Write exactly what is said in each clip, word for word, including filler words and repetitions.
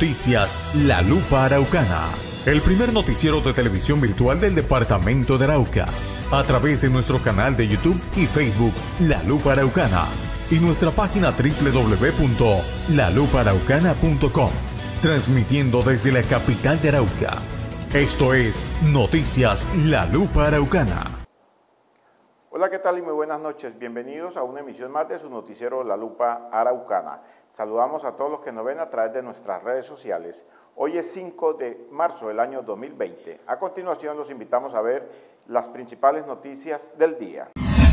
Noticias La Lupa Araucana, el primer noticiero de televisión virtual del departamento de Arauca, a través de nuestro canal de YouTube y Facebook La Lupa Araucana y nuestra página doble u doble u doble u punto la lupa araucana punto com, transmitiendo desde la capital de Arauca. Esto es Noticias La Lupa Araucana. Hola, ¿qué tal y muy buenas noches? Bienvenidos a una emisión más de su noticiero La Lupa Araucana. Saludamos a todos los que nos ven a través de nuestras redes sociales. Hoy es cinco de marzo del año dos mil veinte. A continuación los invitamos a ver las principales noticias del día.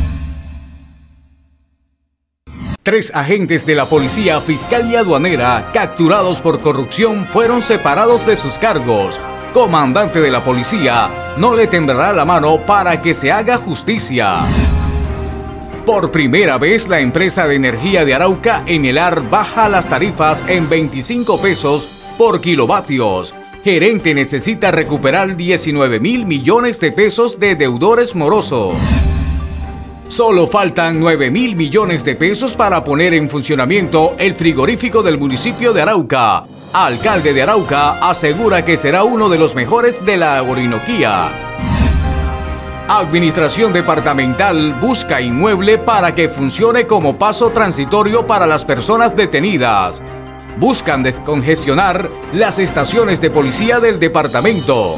Tres agentes de la Policía Fiscal y Aduanera capturados por corrupción fueron separados de sus cargos. Comandante de la policía no le temblará la mano para que se haga justicia. Por primera vez la empresa de energía de Arauca, Enelar, baja las tarifas en veinticinco pesos por kilovatios. Gerente necesita recuperar diecinueve mil millones de pesos de deudores morosos. Solo faltan nueve mil millones de pesos para poner en funcionamiento el frigorífico del municipio de Arauca. Alcalde de Arauca asegura que será uno de los mejores de la Orinoquía. Administración departamental busca inmueble para que funcione como paso transitorio para las personas detenidas. Buscan descongestionar las estaciones de policía del departamento.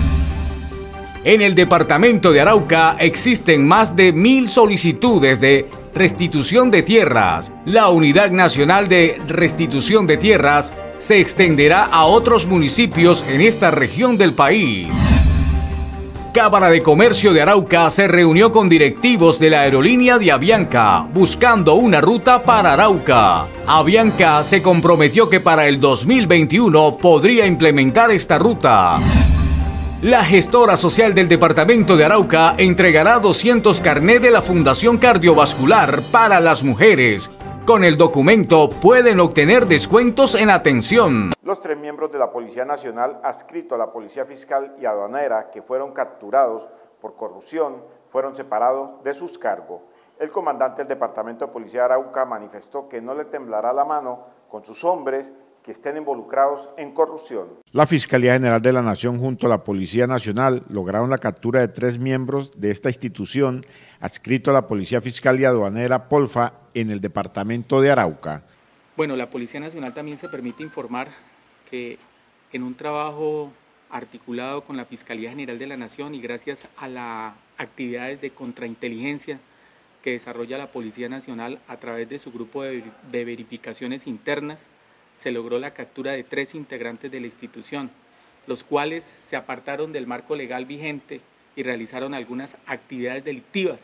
En el departamento de Arauca existen más de mil solicitudes de restitución de tierras. La Unidad Nacional de Restitución de Tierras se extenderá a otros municipios en esta región del país. Cámara de Comercio de Arauca se reunió con directivos de la aerolínea de Avianca, buscando una ruta para Arauca. Avianca se comprometió que para el dos mil veintiuno podría implementar esta ruta. La gestora social del departamento de Arauca entregará doscientos carnets de la Fundación Cardiovascular para las mujeres. Con el documento pueden obtener descuentos en atención. Los tres miembros de la Policía Nacional adscritos a la Policía Fiscal y Aduanera que fueron capturados por corrupción fueron separados de sus cargos. El comandante del Departamento de Policía de Arauca manifestó que no le temblará la mano con sus hombres que estén involucrados en corrupción. La Fiscalía General de la Nación junto a la Policía Nacional lograron la captura de tres miembros de esta institución adscrito a la Policía Fiscal y Aduanera Polfa en el departamento de Arauca. Bueno, la Policía Nacional también se permite informar que en un trabajo articulado con la Fiscalía General de la Nación y gracias a las actividades de contrainteligencia que desarrolla la Policía Nacional a través de su grupo de, de verificaciones internas, se logró la captura de tres integrantes de la institución, los cuales se apartaron del marco legal vigente y realizaron algunas actividades delictivas.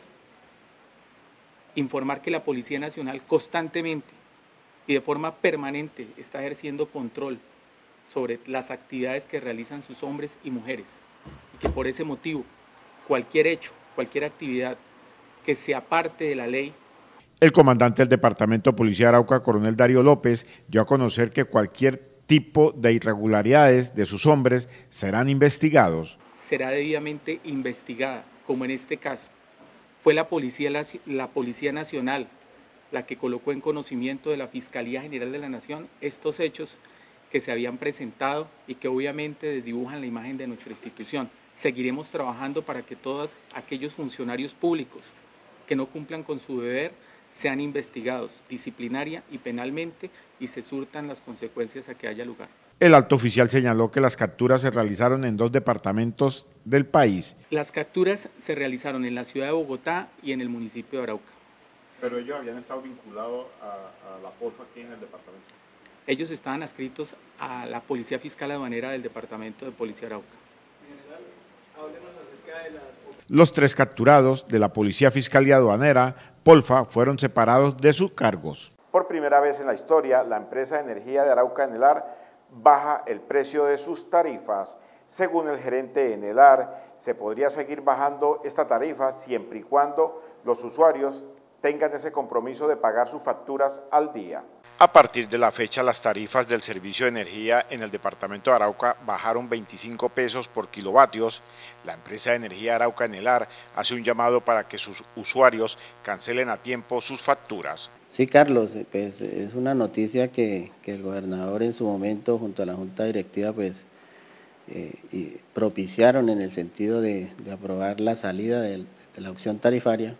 Informar que la Policía Nacional constantemente y de forma permanente está ejerciendo control sobre las actividades que realizan sus hombres y mujeres, y que por ese motivo cualquier hecho, cualquier actividad que se aparte de la ley. El comandante del Departamento de Policía de Arauca, coronel Darío López, dio a conocer que cualquier tipo de irregularidades de sus hombres serán investigados. Será debidamente investigada, como en este caso. Fue la Policía, la, la Policía Nacional la que colocó en conocimiento de la Fiscalía General de la Nación estos hechos que se habían presentado y que obviamente desdibujan la imagen de nuestra institución. Seguiremos trabajando para que todos aquellos funcionarios públicos que no cumplan con su deber sean investigados disciplinaria y penalmente y se surtan las consecuencias a que haya lugar. El alto oficial señaló que las capturas se realizaron en dos departamentos del país. Las capturas se realizaron en la ciudad de Bogotá y en el municipio de Arauca. Pero ellos habían estado vinculados a, a la Polfa aquí en el departamento. Ellos estaban adscritos a la Policía Fiscal Aduanera del Departamento de Policía Arauca. General, háblenos acerca de las... Los tres capturados de la Policía Fiscal y Aduanera Polfa fueron separados de sus cargos. Por primera vez en la historia, la empresa de energía de Arauca, Enelar, baja el precio de sus tarifas. Según el gerente de Enelar, se podría seguir bajando esta tarifa siempre y cuando los usuarios tengan ese compromiso de pagar sus facturas al día. A partir de la fecha, las tarifas del servicio de energía en el departamento de Arauca bajaron veinticinco pesos por kilovatios. La empresa de energía Arauca Enelar hace un llamado para que sus usuarios cancelen a tiempo sus facturas. Sí, Carlos, pues es una noticia que, que el gobernador en su momento junto a la Junta Directiva pues eh, y propiciaron en el sentido de, de aprobar la salida de, de la opción tarifaria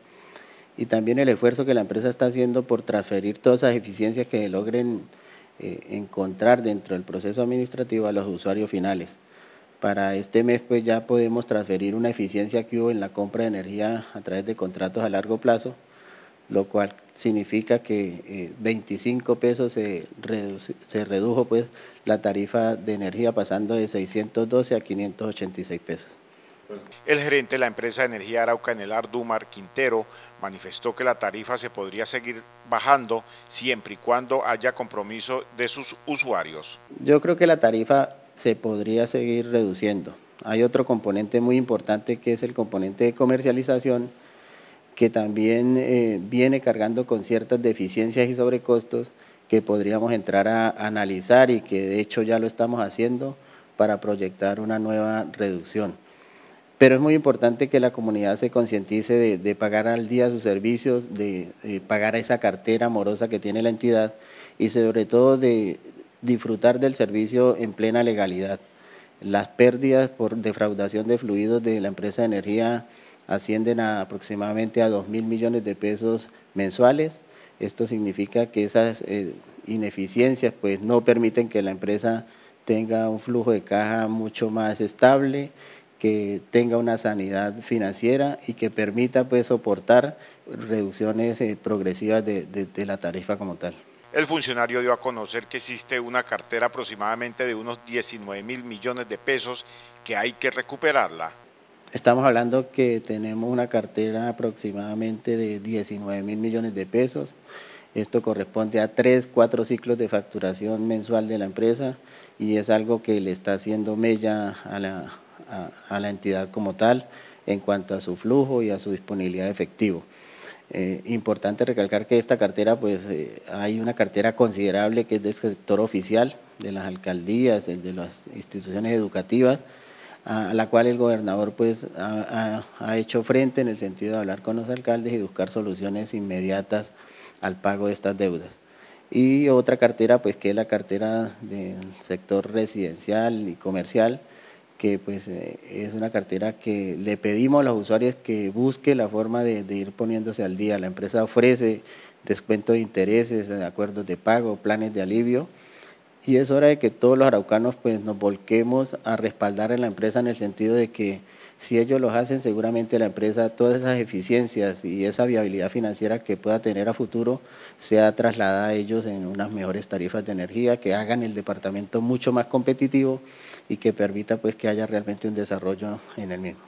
y también el esfuerzo que la empresa está haciendo por transferir todas esas eficiencias que logren eh, encontrar dentro del proceso administrativo a los usuarios finales. Para este mes pues ya podemos transferir una eficiencia que hubo en la compra de energía a través de contratos a largo plazo, lo cual significa que eh, veinticinco pesos se, reduce, se redujo pues la tarifa de energía pasando de seiscientos doce a quinientos ochenta y seis pesos. El gerente de la empresa de energía Arauca Enelar, Dumar Quintero, manifestó que la tarifa se podría seguir bajando siempre y cuando haya compromiso de sus usuarios. Yo creo que la tarifa se podría seguir reduciendo. Hay otro componente muy importante que es el componente de comercialización, que también eh, viene cargando con ciertas deficiencias y sobrecostos que podríamos entrar a, a analizar y que de hecho ya lo estamos haciendo para proyectar una nueva reducción. Pero es muy importante que la comunidad se concientice de, de pagar al día sus servicios, de, de pagar a esa cartera morosa que tiene la entidad y sobre todo de disfrutar del servicio en plena legalidad. Las pérdidas por defraudación de fluidos de la empresa de energía ascienden a aproximadamente a dos mil millones de pesos mensuales. Esto significa que esas eh, ineficiencias pues, no permiten que la empresa tenga un flujo de caja mucho más estable, que tenga una sanidad financiera y que permita pues, soportar reducciones eh, progresivas de, de, de la tarifa como tal. El funcionario dio a conocer que existe una cartera aproximadamente de unos diecinueve mil millones de pesos que hay que recuperarla. Estamos hablando que tenemos una cartera aproximadamente de diecinueve mil millones de pesos. Esto corresponde a tres, cuatro ciclos de facturación mensual de la empresa y es algo que le está haciendo mella a la, a, a la entidad como tal en cuanto a su flujo y a su disponibilidad de efectivo. Eh, importante recalcar que esta cartera, pues eh, hay una cartera considerable que es del sector oficial, de las alcaldías, de las instituciones educativas, a la cual el gobernador pues ha, ha, ha hecho frente en el sentido de hablar con los alcaldes y buscar soluciones inmediatas al pago de estas deudas. Y otra cartera pues que es la cartera del sector residencial y comercial, que pues eh, es una cartera que le pedimos a los usuarios que busque la forma de, de ir poniéndose al día. La empresa ofrece descuento de intereses, acuerdos de pago, planes de alivio, y es hora de que todos los araucanos pues nos volquemos a respaldar en la empresa en el sentido de que si ellos lo hacen, seguramente la empresa, todas esas eficiencias y esa viabilidad financiera que pueda tener a futuro, sea trasladada a ellos en unas mejores tarifas de energía, que hagan el departamento mucho más competitivo y que permita pues que haya realmente un desarrollo en el mismo.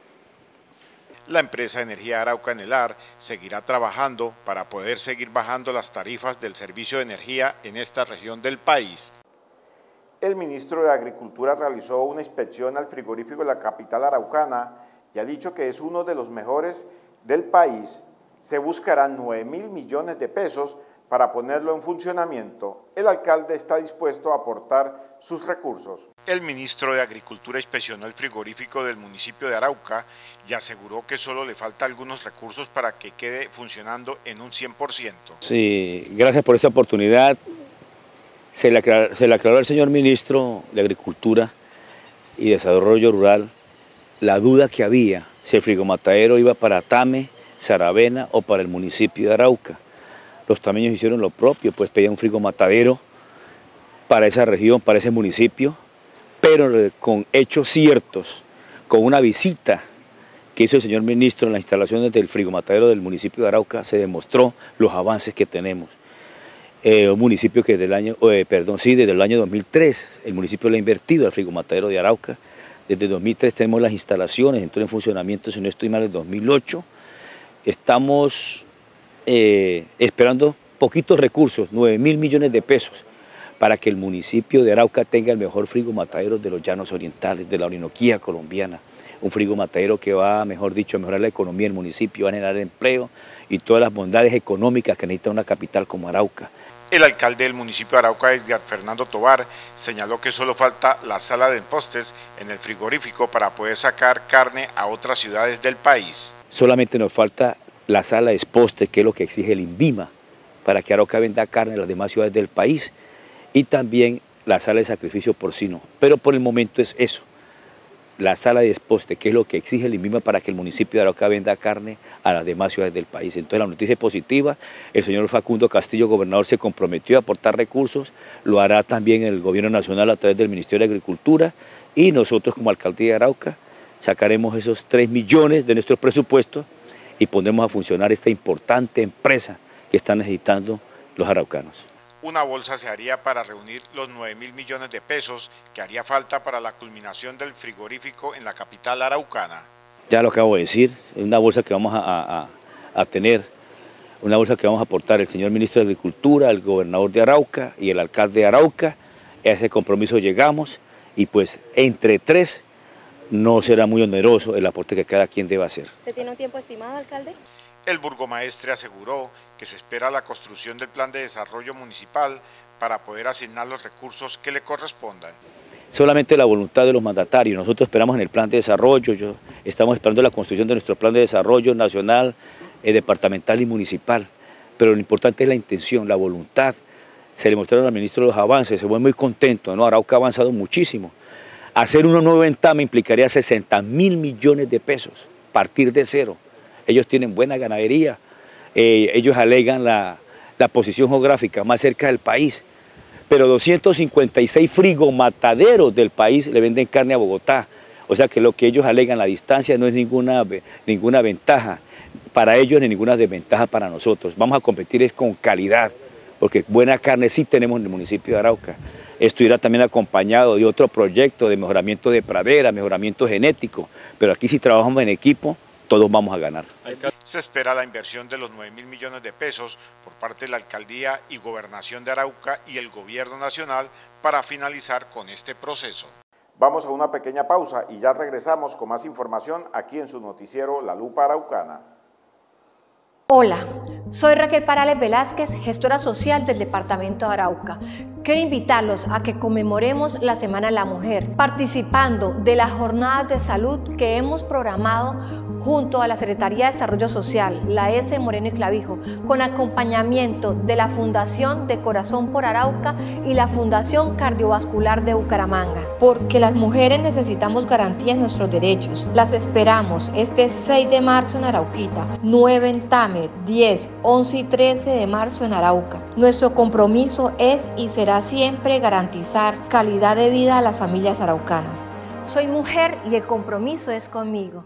La empresa de energía Arauca Enelar seguirá trabajando para poder seguir bajando las tarifas del servicio de energía en esta región del país. El ministro de Agricultura realizó una inspección al frigorífico de la capital araucana y ha dicho que es uno de los mejores del país. Se buscarán nueve mil millones de pesos para ponerlo en funcionamiento. El alcalde está dispuesto a aportar sus recursos. El ministro de Agricultura inspeccionó el frigorífico del municipio de Arauca y aseguró que solo le falta algunos recursos para que quede funcionando en un cien por ciento. Sí, gracias por esta oportunidad. Se le, aclaró, se le aclaró al señor ministro de Agricultura y Desarrollo Rural la duda que había si el frigomatadero iba para Tame, Saravena o para el municipio de Arauca. Los tameños hicieron lo propio, pues pedían un frigomatadero para esa región, para ese municipio, pero con hechos ciertos, con una visita que hizo el señor ministro en las instalaciones del frigomatadero del municipio de Arauca, se demostró los avances que tenemos. Eh, un municipio que desde el año, eh, perdón, sí, desde el año dos mil tres, el municipio le ha invertido al frigomatadero de Arauca. Desde dos mil tres tenemos las instalaciones, entró en funcionamiento, si no estoy mal, en dos mil ocho. Estamos eh, esperando poquitos recursos, nueve mil millones de pesos, para que el municipio de Arauca tenga el mejor frigomatadero de los llanos orientales, de la Orinoquía colombiana. Un frigomatadero que va, mejor dicho, a mejorar la economía del municipio, va a generar empleo y todas las bondades económicas que necesita una capital como Arauca. El alcalde del municipio de Arauca, Edgar Fernando Tobar, señaló que solo falta la sala de empostes en el frigorífico para poder sacar carne a otras ciudades del país. Solamente nos falta la sala de expostes, que es lo que exige el INVIMA, para que Arauca venda carne a las demás ciudades del país y también la sala de sacrificio porcino. Pero por el momento es eso, la sala de desposte, que es lo que exige el INVIMA para que el municipio de Arauca venda carne a las demás ciudades del país. Entonces la noticia es positiva, el señor Facundo Castillo, gobernador, se comprometió a aportar recursos, lo hará también el gobierno nacional a través del Ministerio de Agricultura y nosotros como alcaldía de Arauca sacaremos esos tres millones de nuestro presupuesto y pondremos a funcionar esta importante empresa que están necesitando los araucanos. Una bolsa se haría para reunir los nueve mil millones de pesos que haría falta para la culminación del frigorífico en la capital araucana. Ya lo acabo de decir, es una bolsa que vamos a, a, a tener, una bolsa que vamos a aportar el señor ministro de Agricultura, el gobernador de Arauca y el alcalde de Arauca. A ese compromiso llegamos y pues entre tres no será muy oneroso el aporte que cada quien deba hacer. ¿Se tiene un tiempo estimado, alcalde? El burgomaestre aseguró que se espera la construcción del plan de desarrollo municipal para poder asignar los recursos que le correspondan. Solamente la voluntad de los mandatarios, nosotros esperamos en el plan de desarrollo, yo, estamos esperando la construcción de nuestro plan de desarrollo nacional, eh, departamental y municipal, pero lo importante es la intención, la voluntad. Se le mostraron al ministro los avances, se fue muy contento, ¿no? Arauca ha avanzado muchísimo. Hacer uno nuevo Ventama implicaría sesenta mil millones de pesos, partir de cero. Ellos tienen buena ganadería, eh, ellos alegan la, la posición geográfica más cerca del país, pero doscientos cincuenta y seis frigomataderos del país le venden carne a Bogotá, o sea que lo que ellos alegan, la distancia no es ninguna, ninguna ventaja para ellos ni ninguna desventaja para nosotros. Vamos a competir es con calidad, porque buena carne sí tenemos en el municipio de Arauca. Esto irá también acompañado de otro proyecto de mejoramiento de pradera, mejoramiento genético, pero aquí si trabajamos en equipo, todos vamos a ganar. Se espera la inversión de los nueve mil millones de pesos por parte de la Alcaldía y Gobernación de Arauca y el Gobierno Nacional para finalizar con este proceso. Vamos a una pequeña pausa y ya regresamos con más información aquí en su noticiero La Lupa Araucana. Hola, soy Raquel Parales Velázquez, gestora social del Departamento de Arauca. Quiero invitarlos a que conmemoremos la Semana de la Mujer, participando de las jornadas de salud que hemos programado junto a la Secretaría de Desarrollo Social, la S. Moreno y Clavijo, con acompañamiento de la Fundación de Corazón por Arauca y la Fundación Cardiovascular de Bucaramanga. Porque las mujeres necesitamos garantía en nuestros derechos. Las esperamos este seis de marzo en Arauquita, nueve en Tame, diez, once y trece de marzo en Arauca. Nuestro compromiso es y será siempre garantizar calidad de vida a las familias araucanas. Soy mujer y el compromiso es conmigo.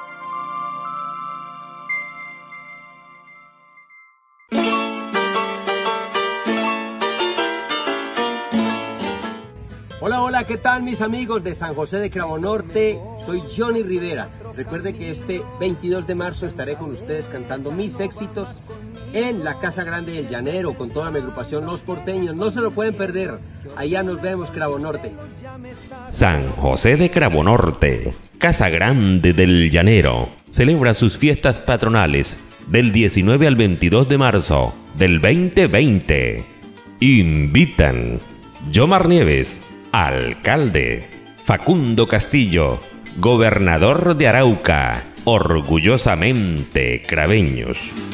Hola, hola, ¿qué tal mis amigos de San José de Cravonorte? Soy Johnny Rivera. Recuerden que este veintidós de marzo estaré con ustedes cantando mis éxitos en la Casa Grande del Llanero con toda mi agrupación Los Porteños. No se lo pueden perder. Allá nos vemos, Cravonorte. San José de Cravonorte, Casa Grande del Llanero, celebra sus fiestas patronales del diecinueve al veintidós de marzo del veinte veinte. Invitan Yomar Nieves, alcalde; Facundo Castillo, gobernador de Arauca, orgullosamente craveños.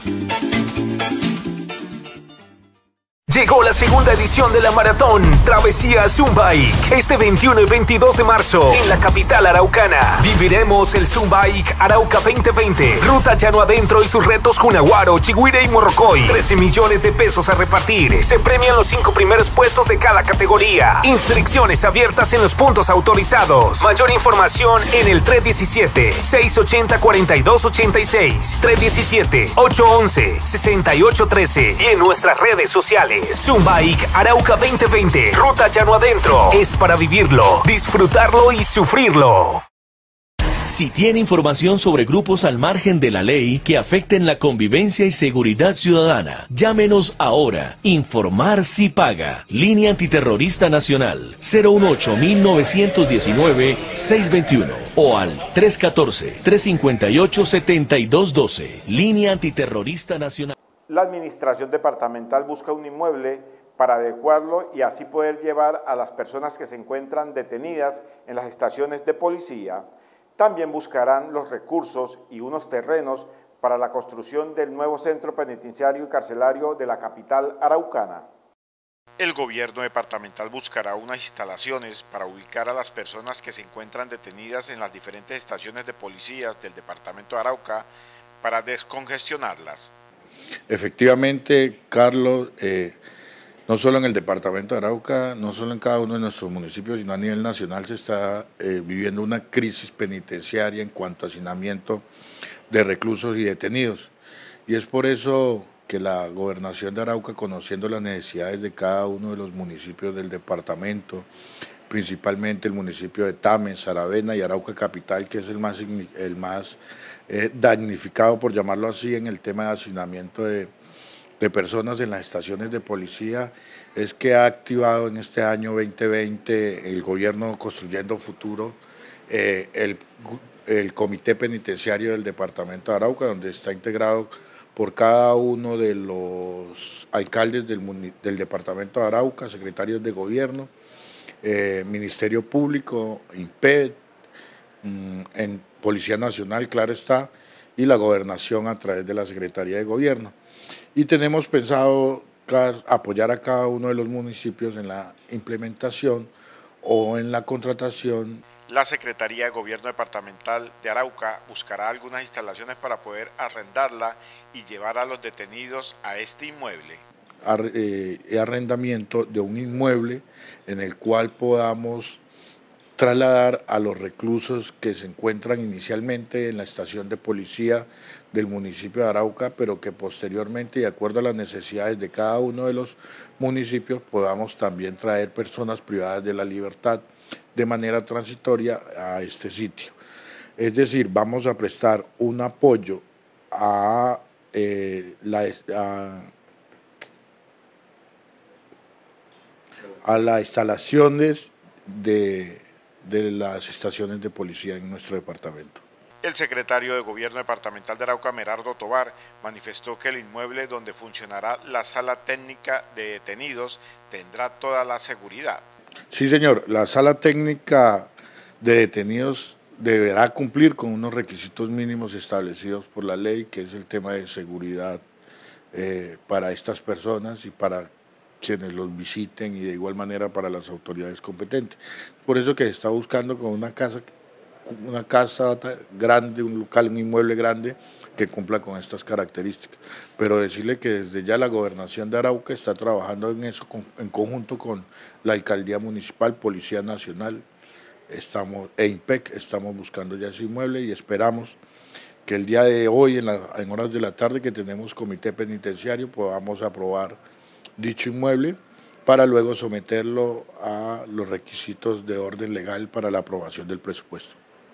Llegó la segunda edición de la maratón Travesía Zumbike. Este veintiuno y veintidós de marzo en la capital araucana viviremos el Zumbike Arauca veinte veinte. Ruta llano adentro y sus retos Cunaguaro, Chigüire y Morrocoy. trece millones de pesos a repartir. Se premian los cinco primeros puestos de cada categoría. Inscripciones abiertas en los puntos autorizados. Mayor información en el tres diecisiete, seiscientos ochenta, cuarenta y dos ochenta y seis, tres diecisiete, ochocientos once, sesenta y ocho trece y en nuestras redes sociales. Zumbike Arauca veinte veinte, ruta llano adentro, es para vivirlo, disfrutarlo y sufrirlo. Si tiene información sobre grupos al margen de la ley que afecten la convivencia y seguridad ciudadana, llámenos ahora. Informar si paga. Línea Antiterrorista Nacional cero dieciocho, nueve uno uno, seis dos uno o al tres uno cuatro, tres cinco ocho, siete dos uno dos. Línea Antiterrorista Nacional. La administración departamental busca un inmueble para adecuarlo y así poder llevar a las personas que se encuentran detenidas en las estaciones de policía. También buscarán los recursos y unos terrenos para la construcción del nuevo centro penitenciario y carcelario de la capital araucana. El gobierno departamental buscará unas instalaciones para ubicar a las personas que se encuentran detenidas en las diferentes estaciones de policías del departamento de Arauca para descongestionarlas. Efectivamente, Carlos, eh, no solo en el departamento de Arauca, no solo en cada uno de nuestros municipios, sino a nivel nacional se está eh, viviendo una crisis penitenciaria en cuanto a hacinamiento de reclusos y detenidos. Y es por eso que la Gobernación de Arauca, conociendo las necesidades de cada uno de los municipios del departamento, principalmente el municipio de Tame, Saravena y Arauca Capital, que es el más, el más eh, damnificado, por llamarlo así, en el tema de hacinamiento de, de personas en las estaciones de policía, es que ha activado en este año veinte veinte el gobierno Construyendo Futuro, eh, el, el Comité Penitenciario del departamento de Arauca, donde está integrado por cada uno de los alcaldes del, del departamento de Arauca, secretarios de gobierno, eh, Ministerio Público, INPED, mmm, en Policía Nacional, claro está, y la gobernación a través de la Secretaría de Gobierno. Y tenemos pensado apoyar a cada uno de los municipios en la implementación o en la contratación. La Secretaría de Gobierno Departamental de Arauca buscará algunas instalaciones para poder arrendarla y llevar a los detenidos a este inmueble. Ar, eh, arrendamiento de un inmueble en el cual podamos trasladar a los reclusos que se encuentran inicialmente en la estación de policía del municipio de Arauca, pero que posteriormente, de acuerdo a las necesidades de cada uno de los municipios, podamos también traer personas privadas de la libertad de manera transitoria a este sitio. Es decir, vamos a prestar un apoyo a, eh, la, a, a las instalaciones de, de las estaciones de policía en nuestro departamento. El secretario de Gobierno Departamental de Arauca, Merardo Tobar, manifestó que el inmueble donde funcionará la sala técnica de detenidos tendrá toda la seguridad. Sí, señor, la sala técnica de detenidos deberá cumplir con unos requisitos mínimos establecidos por la ley, que es el tema de seguridad eh, para estas personas y para quienes los visiten, y de igual manera para las autoridades competentes. Por eso que se está buscando con una casa, una casa grande, un local, un inmueble grande que cumpla con estas características. Pero decirle que desde ya la Gobernación de Arauca está trabajando en eso con, en conjunto con la Alcaldía Municipal, Policía Nacional, estamos, e INPEC, estamos buscando ya ese inmueble y esperamos que el día de hoy, en, la, en horas de la tarde, que tenemos comité penitenciario, podamos aprobar dicho inmueble para luego someterlo a los requisitos de orden legal para la aprobación del presupuesto.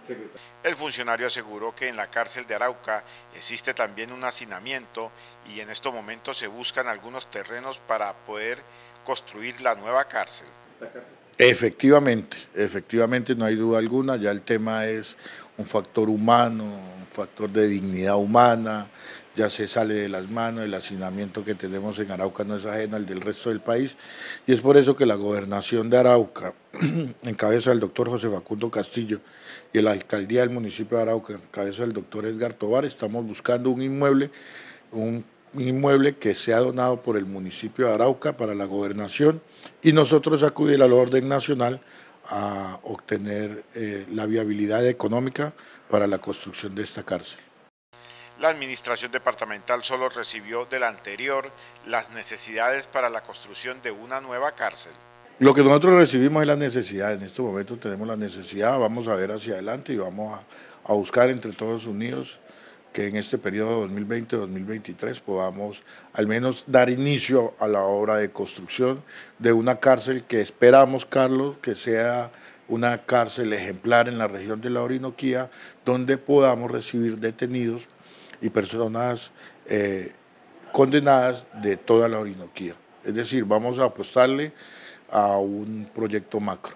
El funcionario aseguró que en la cárcel de Arauca existe también un hacinamiento y en estos momentos se buscan algunos terrenos para poder construir la nueva cárcel. Efectivamente, efectivamente no hay duda alguna, ya el tema es un factor humano, un factor de dignidad humana, ya se sale de las manos, el hacinamiento que tenemos en Arauca no es ajeno al del resto del país, y es por eso que la Gobernación de Arauca, en cabeza del doctor José Facundo Castillo, y la Alcaldía del municipio de Arauca, en cabeza del doctor Edgar Tobar, estamos buscando un inmueble, un inmueble que sea donado por el municipio de Arauca para la gobernación, y nosotros acudir al orden nacional a obtener eh, la viabilidad económica para la construcción de esta cárcel. La administración departamental solo recibió de la anterior las necesidades para la construcción de una nueva cárcel. Lo que nosotros recibimos es la necesidad, en este momento tenemos la necesidad, vamos a ver hacia adelante y vamos a, a buscar entre todos unidos que en este periodo dos mil veinte dos mil veintitrés podamos al menos dar inicio a la obra de construcción de una cárcel que esperamos, Carlos, que sea una cárcel ejemplar en la región de la Orinoquía, donde podamos recibir detenidos y personas eh, condenadas de toda la Orinoquía. Es decir, vamos a apostarle a un proyecto macro.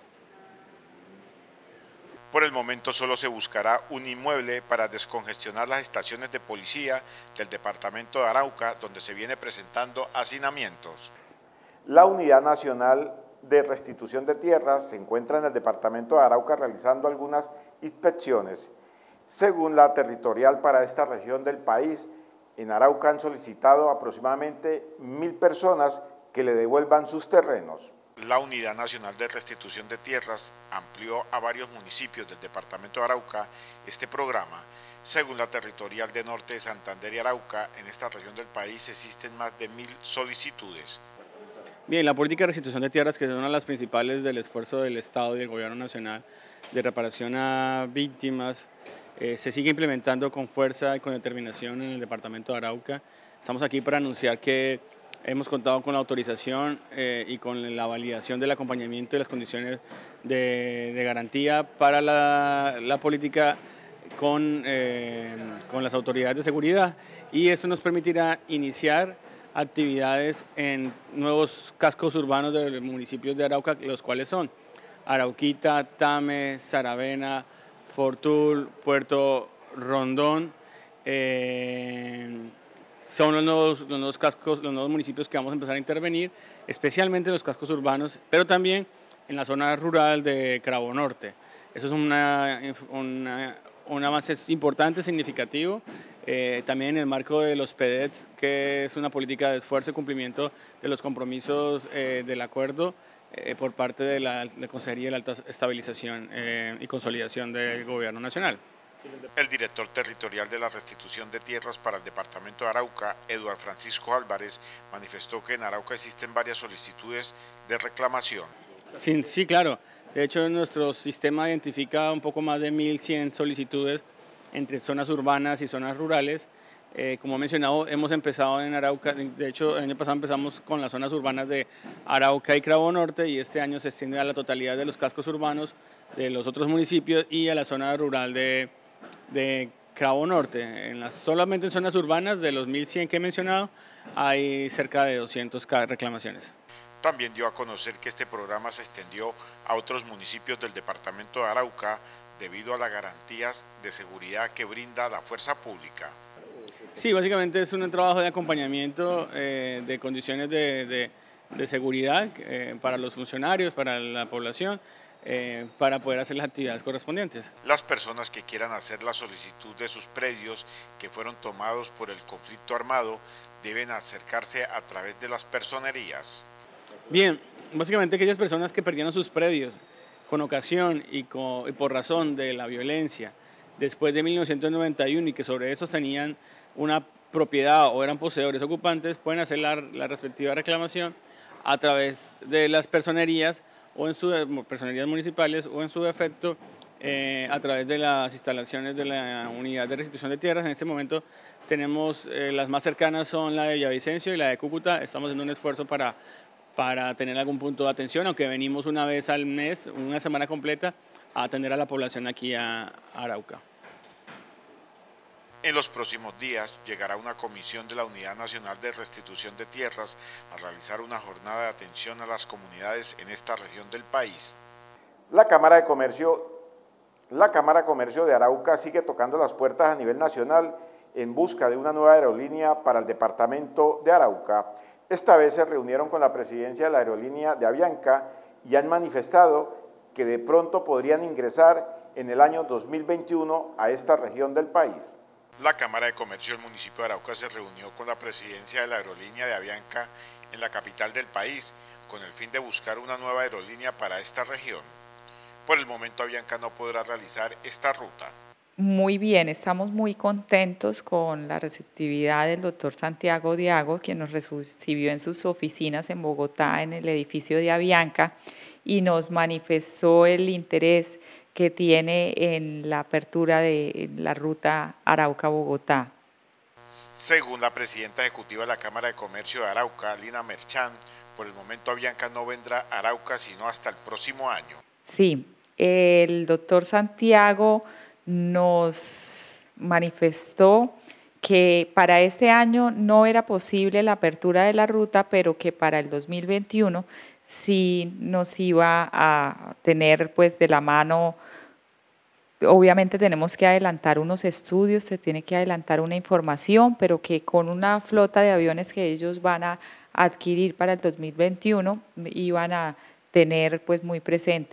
Por el momento solo se buscará un inmueble para descongestionar las estaciones de policía del departamento de Arauca, donde se viene presentando hacinamientos. La Unidad Nacional de Restitución de Tierras se encuentra en el departamento de Arauca realizando algunas inspecciones. Según la territorial para esta región del país, en Arauca han solicitado aproximadamente mil personas que le devuelvan sus terrenos. La Unidad Nacional de Restitución de Tierras amplió a varios municipios del departamento de Arauca este programa. Según la territorial de Norte de Santander y Arauca, en esta región del país existen más de mil solicitudes. Bien, la política de restitución de tierras, que es una de las principales del esfuerzo del Estado y del Gobierno Nacional de reparación a víctimas, eh, se sigue implementando con fuerza y con determinación en el departamento de Arauca. Estamos aquí para anunciar que hemos contado con la autorización eh, y con la validación del acompañamiento y las condiciones de, de garantía para la, la política con, eh, con las autoridades de seguridad, y eso nos permitirá iniciar actividades en nuevos cascos urbanos de los municipios de Arauca, los cuales son Arauquita, Tame, Saravena, Fortul, Puerto Rondón. Eh, son los nuevos, los nuevos cascos, los nuevos municipios que vamos a empezar a intervenir, especialmente en los cascos urbanos, pero también en la zona rural de Cravo Norte. Eso es una, una, un avance importante, significativo, eh, también en el marco de los P E D E Ts, que es una política de esfuerzo y cumplimiento de los compromisos eh, del acuerdo eh, por parte de la, de Consejería de la Alta Estabilización eh, y Consolidación del Gobierno Nacional. El director territorial de la restitución de tierras para el departamento de Arauca, Eduardo Francisco Álvarez, manifestó que en Arauca existen varias solicitudes de reclamación. Sí, sí, claro. De hecho, nuestro sistema identifica un poco más de mil cien solicitudes entre zonas urbanas y zonas rurales. Eh, como he mencionado, hemos empezado en Arauca, de hecho el año pasado empezamos con las zonas urbanas de Arauca y Cravo Norte, y este año se extiende a la totalidad de los cascos urbanos de los otros municipios y a la zona rural de de Cravo Norte. En las, solamente en zonas urbanas, de los mil cien que he mencionado, hay cerca de doscientas reclamaciones. También dio a conocer que este programa se extendió a otros municipios del departamento de Arauca debido a las garantías de seguridad que brinda la fuerza pública. Sí, básicamente es un trabajo de acompañamiento eh, de condiciones de, de, de seguridad eh, para los funcionarios, para la población, Eh, para poder hacer las actividades correspondientes. Las personas que quieran hacer la solicitud de sus predios que fueron tomados por el conflicto armado deben acercarse a través de las personerías. Bien, básicamente aquellas personas que perdieron sus predios con ocasión y, con, y por razón de la violencia después de mil novecientos noventa y uno y que sobre esos tenían una propiedad o eran poseedores ocupantes, pueden hacer la, la respectiva reclamación a través de las personerías o en sus personerías municipales o en su defecto eh, a través de las instalaciones de la unidad de restitución de tierras. En este momento tenemos, eh, las más cercanas son la de Villavicencio y la de Cúcuta. Estamos haciendo un esfuerzo para, para tener algún punto de atención, aunque venimos una vez al mes, una semana completa, a atender a la población aquí a, a Arauca. En los próximos días llegará una comisión de la Unidad Nacional de Restitución de Tierras a realizar una jornada de atención a las comunidades en esta región del país. La Cámara de Comercio, la Cámara de Comercio de Arauca sigue tocando las puertas a nivel nacional en busca de una nueva aerolínea para el departamento de Arauca. Esta vez se reunieron con la presidencia de la aerolínea de Avianca y han manifestado que de pronto podrían ingresar en el año dos mil veintiuno a esta región del país. La Cámara de Comercio del municipio de Arauca se reunió con la presidencia de la aerolínea de Avianca en la capital del país con el fin de buscar una nueva aerolínea para esta región. Por el momento Avianca no podrá realizar esta ruta. Muy bien, estamos muy contentos con la receptividad del doctor Santiago Diago, quien nos recibió en sus oficinas en Bogotá, en el edificio de Avianca, y nos manifestó el interés que tiene en la apertura de la ruta Arauca-Bogotá. Según la presidenta ejecutiva de la Cámara de Comercio de Arauca, Lina Merchán, por el momento Avianca no vendrá a Arauca sino hasta el próximo año. Sí, el doctor Santiago nos manifestó que para este año no era posible la apertura de la ruta, pero que para el dos mil veintiuno sí nos iba a tener pues de la mano. Obviamente tenemos que adelantar unos estudios, se tiene que adelantar una información, pero que con una flota de aviones que ellos van a adquirir para el dos mil veintiuno iban a tener pues muy presente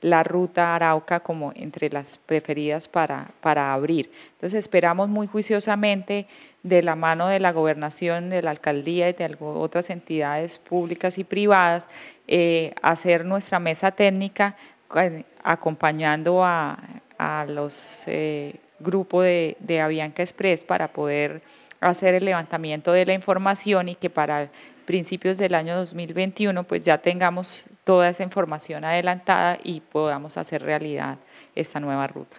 la ruta Arauca como entre las preferidas para, para abrir. Entonces esperamos muy juiciosamente, de la mano de la gobernación, de la alcaldía y de otras entidades públicas y privadas, eh, hacer nuestra mesa técnica eh, acompañando a, a los eh, grupos de, de Avianca Express para poder hacer el levantamiento de la información y que para principios del año dos mil veintiuno pues ya tengamos toda esa información adelantada y podamos hacer realidad esta nueva ruta.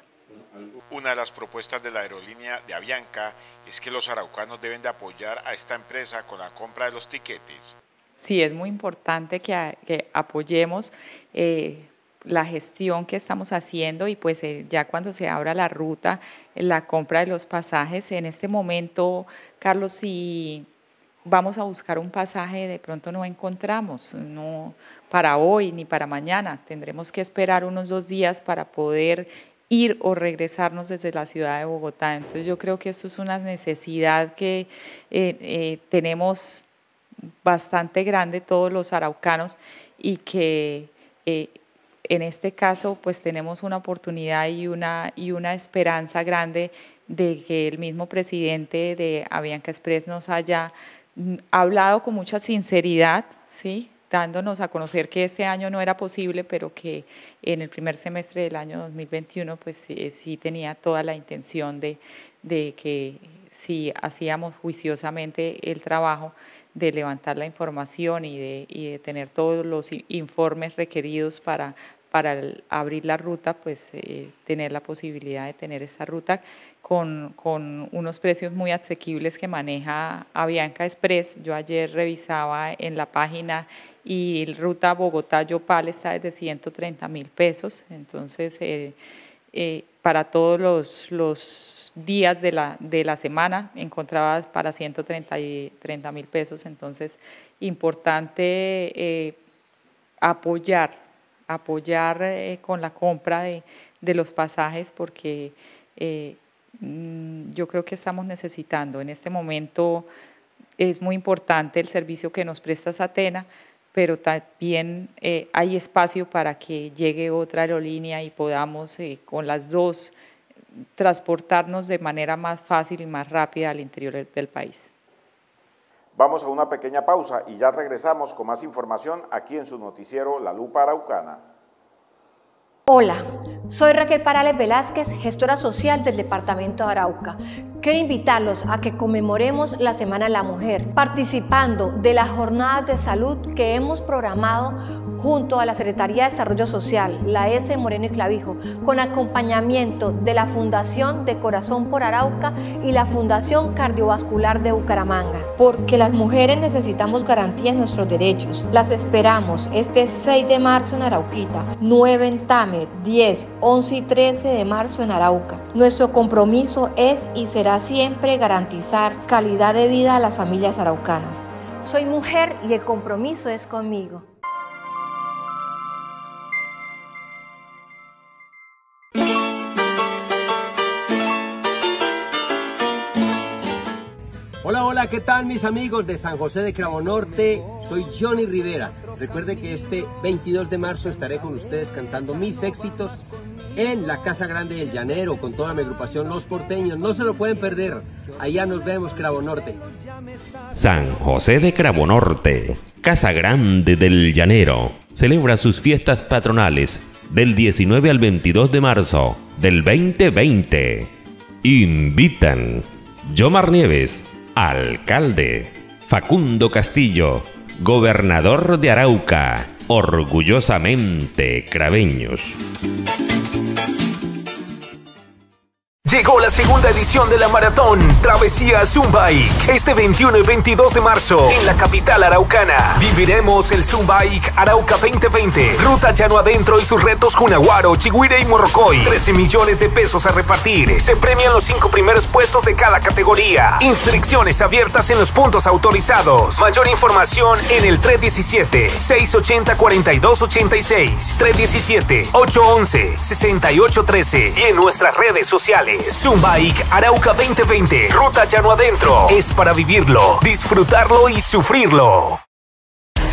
Una de las propuestas de la aerolínea de Avianca es que los araucanos deben de apoyar a esta empresa con la compra de los tiquetes. Sí, es muy importante que, que apoyemos eh, la gestión que estamos haciendo y pues eh, ya cuando se abra la ruta, la compra de los pasajes. En este momento, Carlos, si vamos a buscar un pasaje, de pronto no encontramos, no para hoy ni para mañana, tendremos que esperar unos dos días para poder ir o regresarnos desde la ciudad de Bogotá. Entonces yo creo que esto es una necesidad que eh, eh, tenemos bastante grande todos los araucanos y que eh, en este caso pues tenemos una oportunidad y una, y una esperanza grande de que el mismo presidente de Avianca Express nos haya hablado con mucha sinceridad, ¿sí?, dándonos a conocer que este año no era posible, pero que en el primer semestre del año dos mil veintiuno pues eh, sí tenía toda la intención de, de que si hacíamos juiciosamente el trabajo de levantar la información y de, y de tener todos los informes requeridos para, para el, abrir la ruta, pues eh, tener la posibilidad de tener esta ruta con, con unos precios muy asequibles que maneja Avianca Express. Yo ayer revisaba en la página y el ruta Bogotá-Yopal está desde ciento treinta mil pesos, entonces eh, eh, para todos los, los días de la, de la semana encontraba para ciento treinta mil pesos, entonces importante eh, apoyar, apoyar eh, con la compra de, de los pasajes porque eh, yo creo que estamos necesitando. En este momento es muy importante el servicio que nos presta Satena, pero también eh, hay espacio para que llegue otra aerolínea y podamos eh, con las dos transportarnos de manera más fácil y más rápida al interior del país. Vamos a una pequeña pausa y ya regresamos con más información aquí en su noticiero La Lupa Araucana. Hola, soy Raquel Parales Velázquez, gestora social del Departamento de Arauca. Quiero invitarlos a que conmemoremos la Semana de la Mujer, participando de las jornadas de salud que hemos programado junto a la Secretaría de Desarrollo Social, la S. Moreno y Clavijo, con acompañamiento de la Fundación de Corazón por Arauca y la Fundación Cardiovascular de Bucaramanga. Porque las mujeres necesitamos garantía en nuestros derechos. Las esperamos este seis de marzo en Arauquita, nueve en Tame, diez, once y trece de marzo en Arauca. Nuestro compromiso es y será siempre garantizar calidad de vida a las familias araucanas. Soy mujer y el compromiso es conmigo. Hola, hola, ¿qué tal mis amigos de San José de Cravonorte? Soy Johnny Rivera. Recuerde que este veintidós de marzo estaré con ustedes cantando mis éxitos en la Casa Grande del Llanero con toda mi agrupación Los Porteños. No se lo pueden perder. Allá nos vemos, Cravonorte. San José de Cravonorte, Casa Grande del Llanero, celebra sus fiestas patronales del diecinueve al veintidós de marzo del veinte veinte. Invitan Yomar Nieves, alcalde; Facundo Castillo, gobernador de Arauca, orgullosamente craveños. Llegó la segunda edición de la maratón Travesía Zumbike. Este veintiuno y veintidós de marzo en la capital araucana viviremos el Zumbike Arauca veinte veinte. Ruta llano adentro y sus retos Cunaguaro, Chigüire y Morrocoy. trece millones de pesos a repartir. Se premian los cinco primeros puestos de cada categoría. Inscripciones abiertas en los puntos autorizados. Mayor información en el tres diecisiete, seiscientos ochenta, cuarenta y dos ochenta y seis, tres diecisiete, ochocientos once, sesenta y ocho trece y en nuestras redes sociales. Zumbike Arauca veinte veinte. Ruta llano adentro. Es para vivirlo, disfrutarlo y sufrirlo.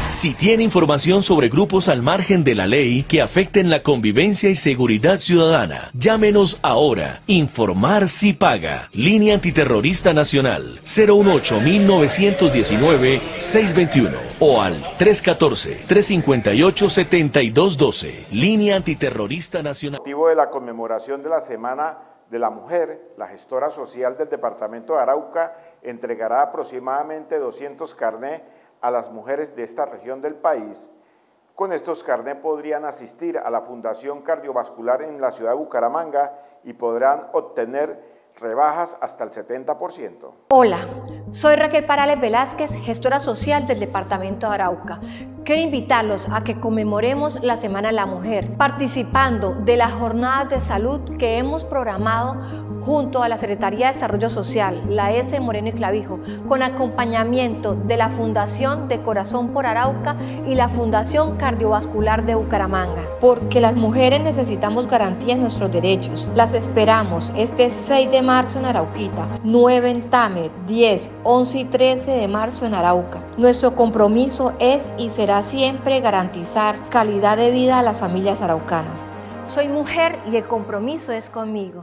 Si tiene información sobre grupos al margen de la ley que afecten la convivencia y seguridad ciudadana, llámenos ahora. Informar si paga. Línea Antiterrorista Nacional cero dieciocho, mil novecientos diecinueve, seiscientos veintiuno o al tres uno cuatro, tres cinco ocho, siete dos uno dos. Línea Antiterrorista Nacional. Motivo de la conmemoración de la Semana de la Mujer, la gestora social del departamento de Arauca entregará aproximadamente doscientos carnés a las mujeres de esta región del país. Con estos carnés podrían asistir a la Fundación Cardiovascular en la ciudad de Bucaramanga y podrán obtener rebajas hasta el setenta por ciento. Hola, soy Raquel Parales Velázquez, gestora social del departamento de Arauca. Quiero invitarlos a que conmemoremos la Semana de la Mujer, participando de las jornadas de salud que hemos programado junto a la Secretaría de Desarrollo Social, la S. Moreno y Clavijo, con acompañamiento de la Fundación de Corazón por Arauca y la Fundación Cardiovascular de Bucaramanga. Porque las mujeres necesitamos garantía en nuestros derechos. Las esperamos este seis de marzo en Arauquita, nueve en Tame, diez, once y trece de marzo en Arauca. Nuestro compromiso es y será siempre garantizar calidad de vida a las familias araucanas. Soy mujer y el compromiso es conmigo.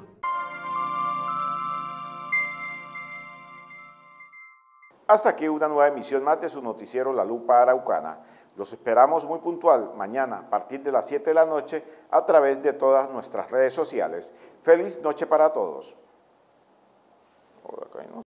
Hasta aquí una nueva emisión más de su noticiero La Lupa Araucana. Los esperamos muy puntual mañana a partir de las siete de la noche a través de todas nuestras redes sociales. Feliz noche para todos.